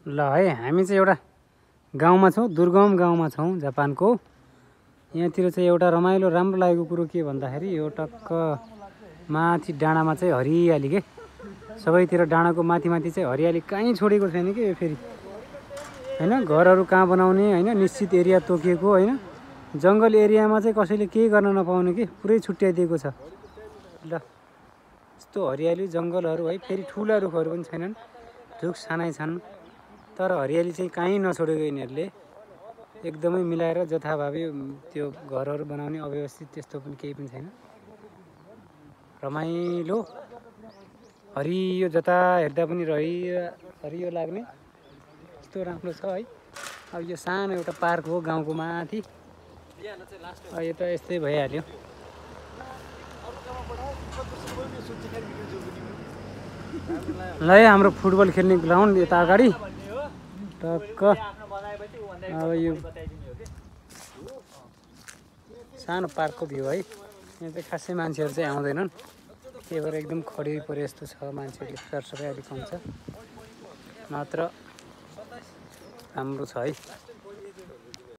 ल है हामी चाहिँ एउटा गाउँमा छौँ, दुर्गम गाउँमा छौँ जापानको। यहाँतिर चाहिँ एउटा रमाइलो राम्रो लागेको कुरो के भन्दाखेरि यो टक्क माथि डाँडामा चाहिँ हरियाली के सबैतिर डाँडाको माथि माथि चाहिँ हरियाली कहीँ छोडेको छैन कि यो फेरि हैन। घरहरू कहाँ बनाउने हैन, निश्चित एरिया तोकिएको हैन। जङ्गल एरियामा चाहिँ कसैले केही गर्न नपाउने कि पुरै छुट्याइदिएको छ। ल यस्तो हरियाली जङ्गलहरू है, फेरि ठुला रुखहरू पनि छैनन्, रुख सानै छन्, तर हरियाली चाहिँ कहीँ नछोडेको यिनीहरूले एकदमै मिलाएर जथाभावी त्यो घरहरू बनाउने अव्यवस्थित त्यस्तो पनि केही पनि छैन। रमाइलो हरियो जता हेर्दा पनि हरियो लाग्ने यस्तो राम्रो छ है। अब यो सानो एउटा पार्क हो गाउँको माथि, यो त यस्तै भइहाल्यो। ल है हाम्रो फुटबल खेल्ने ग्राउन्ड यता अगाडि टक्क। अब यो सानो पार्कको भ्यू है। यहाँ चाहिँ खासै मान्छेहरू चाहिँ आउँदैनन्, त्यही भएर एकदम खडी परे जस्तो छ, मान्छेहरूले सरसफाइ अलिक कम छ, मात्र राम्रो छ है।